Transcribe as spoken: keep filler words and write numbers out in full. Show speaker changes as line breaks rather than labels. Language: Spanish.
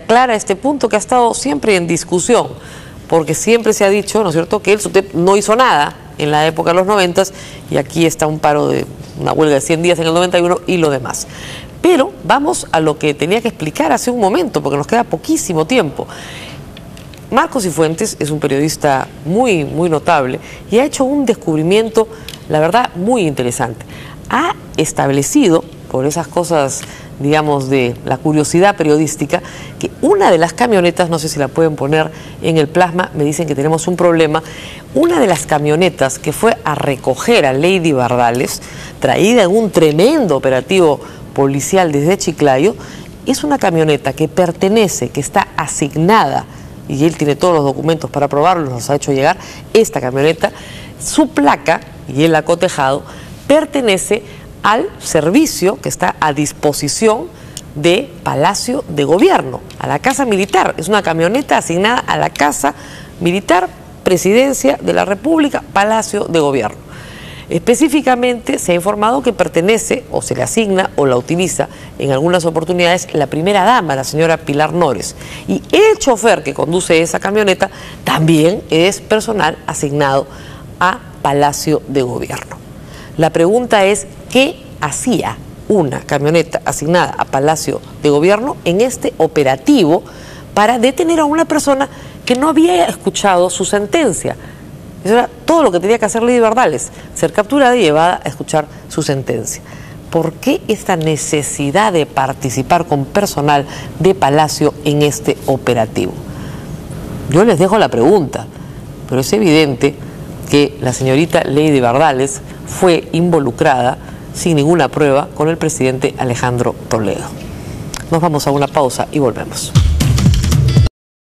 aclara este punto que ha estado siempre en discusión, porque siempre se ha dicho, ¿no es cierto?, que el SUTEP no hizo nada en la época de los noventas, y aquí está un paro de una huelga de cien días en el noventa y uno y lo demás. Pero vamos a lo que tenía que explicar hace un momento, porque nos queda poquísimo tiempo. Marco Cifuentes es un periodista muy, muy notable y ha hecho un descubrimiento, la verdad, muy interesante. Ha establecido, por esas cosas, digamos, de la curiosidad periodística, que una de las camionetas, no sé si la pueden poner en el plasma, me dicen que tenemos un problema, una de las camionetas que fue a recoger a Lady Bardales, traída en un tremendo operativo policial desde Chiclayo, es una camioneta que pertenece, que está asignada, y él tiene todos los documentos para probarlo, nos ha hecho llegar esta camioneta, su placa, y él la ha cotejado, pertenece al servicio que está a disposición de Palacio de Gobierno, a la Casa Militar. Es una camioneta asignada a la Casa Militar, Presidencia de la República, Palacio de Gobierno. Específicamente se ha informado que pertenece o se le asigna o la utiliza en algunas oportunidades la primera dama, la señora Pilar Nores. Y el chofer que conduce esa camioneta también es personal asignado a Palacio de Gobierno. La pregunta es, ¿qué hacía una camioneta asignada a Palacio de Gobierno en este operativo para detener a una persona que no había escuchado su sentencia? Eso era todo lo que tenía que hacer Lady Bardales, ser capturada y llevada a escuchar su sentencia. ¿Por qué esta necesidad de participar con personal de Palacio en este operativo? Yo les dejo la pregunta, pero es evidente que la señorita Lady Bardales fue involucrada sin ninguna prueba con el presidente Alejandro Toledo. Nos vamos a una pausa y volvemos.